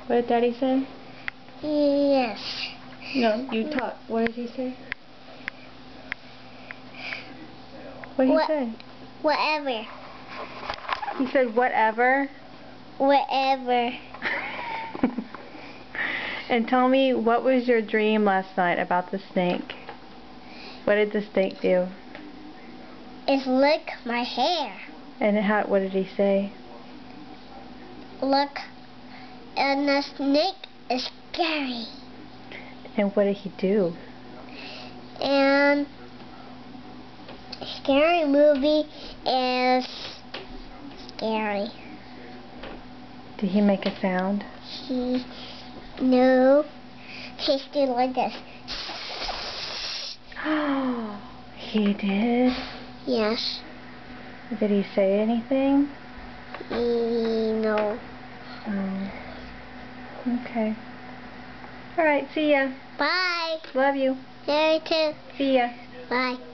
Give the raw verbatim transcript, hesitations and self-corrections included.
What did Daddy say? Yes. No, you talk. What did he say? What did he what, say? Whatever. He said whatever? Whatever. And tell me, what was your dream last night about the snake? What did the snake do? It's lick my hair. And how, what did he say? Look, and the snake is scary. And what did he do? And scary movie is scary. Did he make a sound? He, no, he did like this. Oh, he did? Yes. Did he say anything? E no. Oh. Okay. Alright, see ya. Bye. Love you. You too. See ya. Bye.